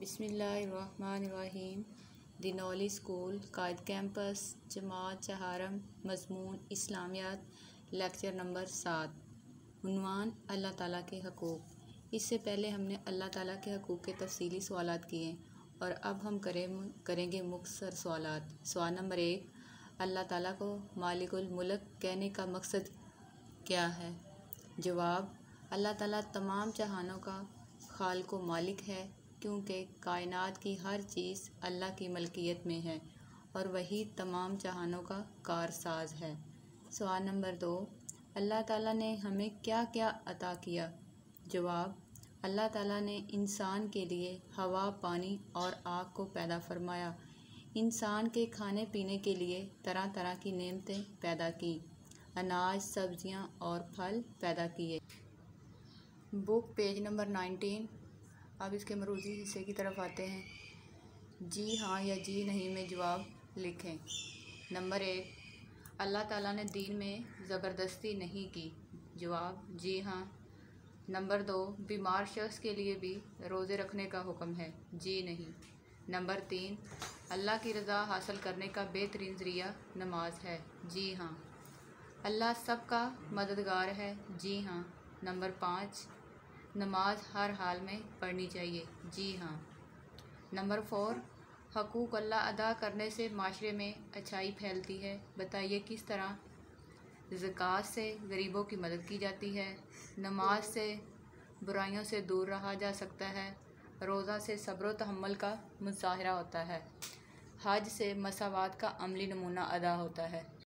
बिस्मिल्लाहिर्रहमानिर्रहीम। दिनौली स्कूल कायद कैंपस जमात चहारम मज़मून इस्लामियात लेक्चर नंबर 7। उन्वान अल्लाह ताला के हकूक़। इससे पहले हमने अल्लाह ताला के हकूक़ के तफसीली सवालात किए और अब हम करेंगे मुख्तसर सवालात। सवाल नंबर 1, अल्लाह ताला को मालिकुल मुल्क कहने का मकसद क्या है? जवाब, अल्लाह ताला तमाम जहानों का खालिक व मालिक है, क्योंकि कायनात की हर चीज़ अल्लाह की मलकियत में है और वही तमाम जहानों का कारसाज है। सवाल नंबर 2, अल्लाह ताला ने हमें क्या क्या अता किया? जवाब, अल्लाह ताला ने इंसान के लिए हवा, पानी और आग को पैदा फरमाया। इंसान के खाने पीने के लिए तरह तरह की नेमतें पैदा की, अनाज, सब्जियां और फल पैदा किए। Book page number 19। अब इसके मरूजी हिस्से की तरफ आते हैं। जी हाँ या जी नहीं में जवाब लिखें। नंबर 1, अल्लाह ताला ने दीन में ज़बरदस्ती नहीं की। जवाब, जी हाँ। नंबर 2, बीमार शख्स के लिए भी रोज़े रखने का हुक्म है। जी नहीं। नंबर 3, अल्लाह की रज़ा हासिल करने का बेहतरीन ज़रिया नमाज है। जी हाँ। अल्लाह सबका मददगार है। जी हाँ। नंबर 5, नमाज हर हाल में पढ़नी चाहिए। जी हाँ। नंबर 4, हकूक़ अल्लाह अदा करने से माशरे में अच्छाई फैलती है। बताइए किस तरह? ज़कात से गरीबों की मदद की जाती है। नमाज से बुराइयों से दूर रहा जा सकता है। रोज़ा से सब्र व तहम्मुल का मुज़ाहरा होता है। हज से मसावात का अमली नमूना अदा होता है।